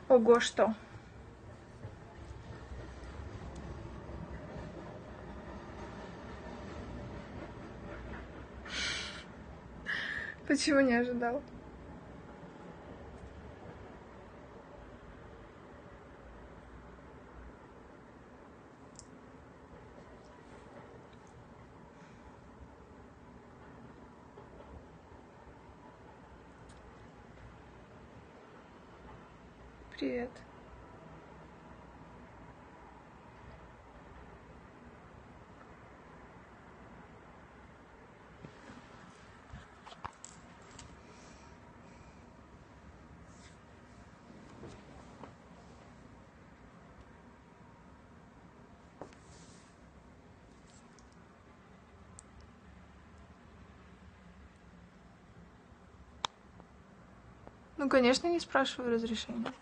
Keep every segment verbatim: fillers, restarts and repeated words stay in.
Ого, что? Почему не ожидал? Привет. Ну, конечно, не спрашиваю разрешения.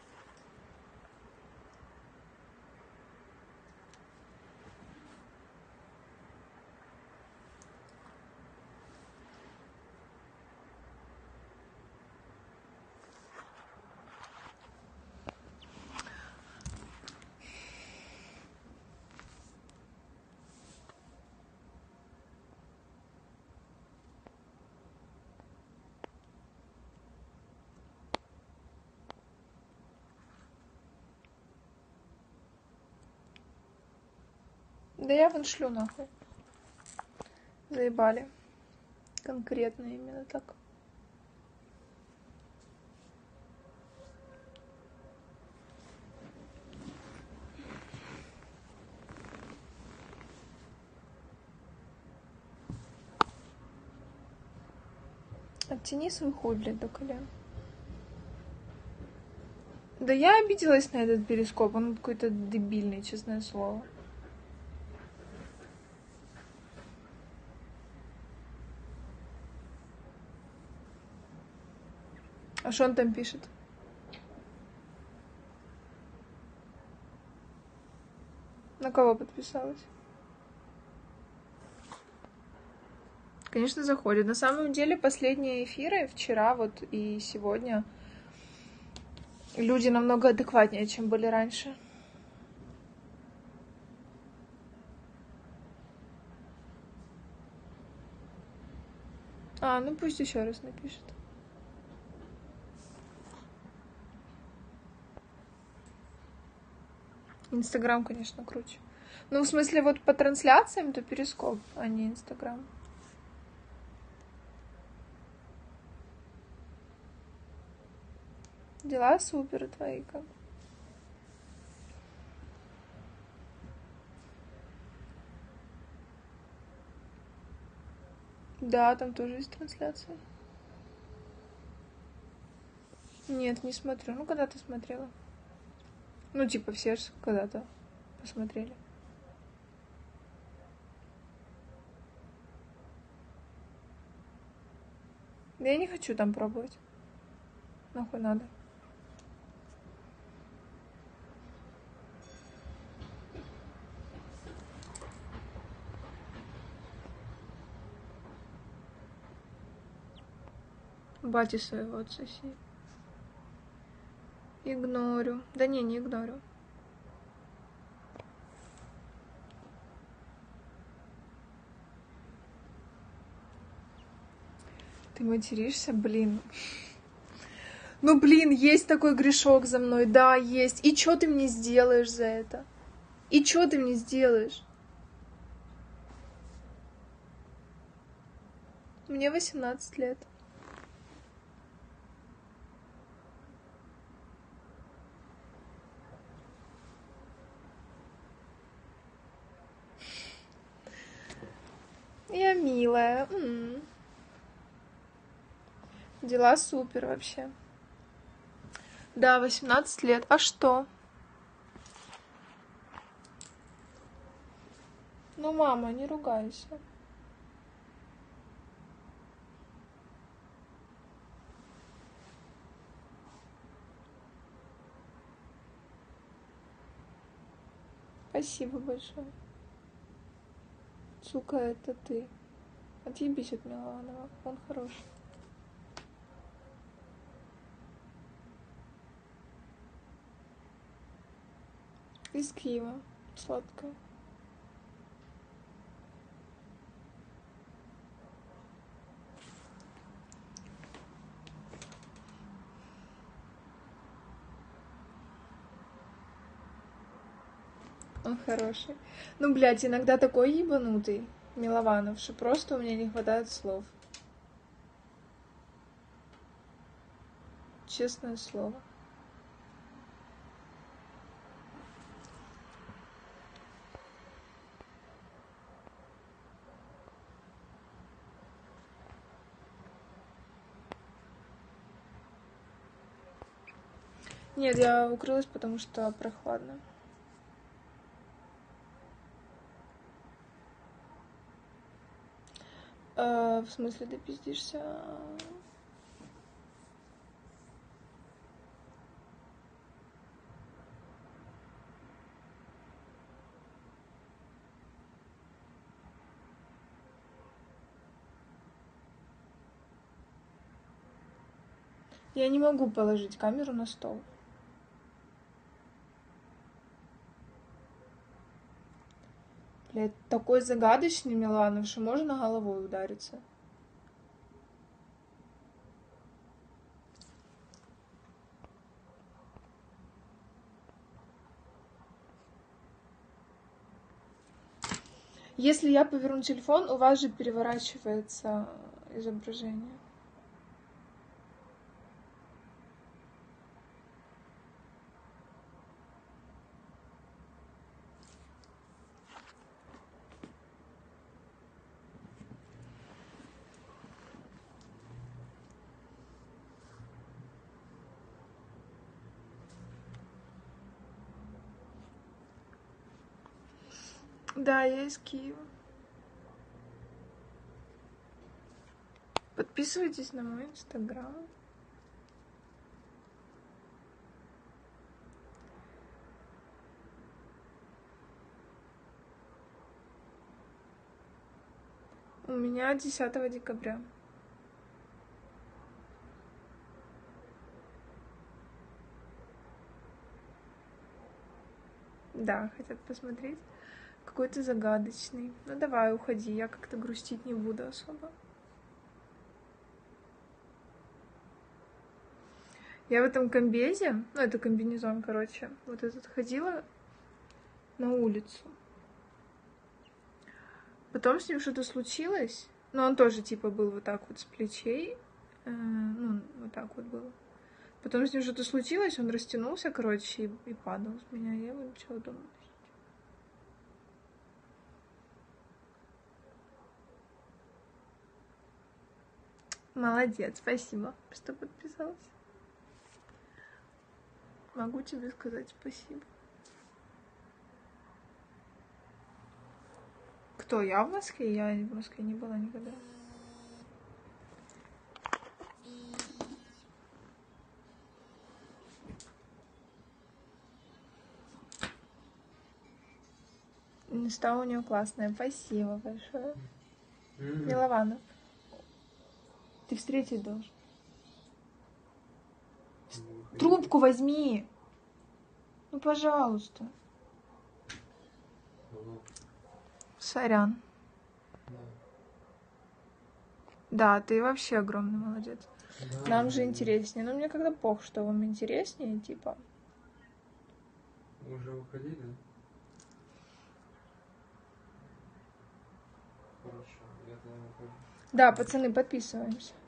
Да я вон шлю нахуй. Заебали. Конкретно именно так. Оттяни свой хуй, блядь, до колен. Да я обиделась на этот перископ, он какой-то дебильный, честное слово. А что он там пишет? На кого подписалась? Конечно, заходит. На самом деле, последние эфиры, вчера вот и сегодня, люди намного адекватнее, чем были раньше. А, ну пусть еще раз напишет. Инстаграм, конечно, круче. Ну, в смысле, вот по трансляциям, то перископ, а не Инстаграм. Дела супер твои, как. Да, там тоже есть трансляция. Нет, не смотрю. Ну, когда ты смотрела? Ну, типа, все же когда-то посмотрели. Да я не хочу там пробовать. Нахуй надо. Бати своего отсоси. Игнорю. Да не, не игнорю. Ты материшься, блин. Ну, блин, есть такой грешок за мной. Да, есть. И чё ты мне сделаешь за это? И чё ты мне сделаешь? Мне восемнадцать лет. Я милая. М-м. Дела супер вообще. Да, восемнадцать лет. А что? Ну, мама, не ругайся. Спасибо большое. Сука, это ты. Отъебись от Миланова. Он хороший. Из Киева. Сладкая. Он хороший. Ну, блядь, иногда такой ебанутый, Милованов, что просто у меня не хватает слов. Честное слово. Нет, я укрылась, потому что прохладно. Э, в смысле, ты пиздишься? Я не могу положить камеру на стол. Блядь, такой загадочный Миланов, что можно головой удариться. Если я поверну телефон, у вас же переворачивается изображение. Да, я из Киева. Подписывайтесь на мой инстаграм. У меня десятого декабря. Да, хотят посмотреть. Какой ты загадочный. Ну давай, уходи, я как-то грустить не буду особо. Я в этом комбезе, ну это комбинезон, короче, вот этот ходила на улицу. Потом с ним что-то случилось, но он тоже типа был вот так вот с плечей, э, ну вот так вот было. Потом с ним что-то случилось, он растянулся, короче, и, и падал с меня. Я его начала думать. Молодец, спасибо, что подписался. Могу тебе сказать спасибо. Кто? Я в Москве? Я в Москве не была никогда. Инста у нее классная. Спасибо большое. Mm-hmm. Милованов. Ты встретить должен. Mm-hmm. Трубку возьми. Ну, пожалуйста. Mm-hmm. Сорян. Mm-hmm. Да, ты вообще огромный молодец. Mm-hmm. Нам же интереснее. Но мне когда пох, что вам интереснее, типа. Уже уходили? Хорошо, я тогда выхожу. Да, пацаны, подписываемся.